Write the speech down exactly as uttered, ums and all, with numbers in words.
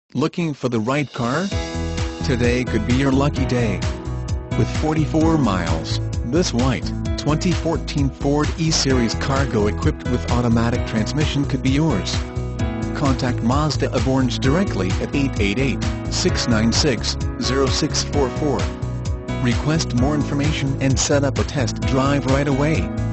Looking for the right car? Today could be your lucky day. With forty-four miles, this white, twenty fourteen Ford E-Series cargo equipped with automatic transmission could be yours. Contact Mazda of Orange directly at eight eight eight, six nine six, zero six four four. Request more information and set up a test drive right away.